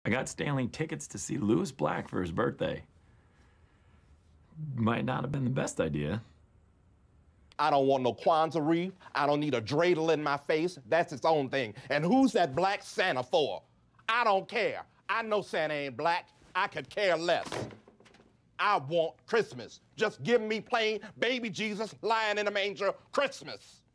I got Stanley tickets to see Lewis Black for his birthday. Might not have been the best idea. I don't want no Kwanzaa wreath. I don't need a dreidel in my face. That's its own thing. And who's that black Santa for? I don't care. I know Santa ain't black. I could care less. I want Christmas. Just give me plain baby Jesus lying in a manger Christmas.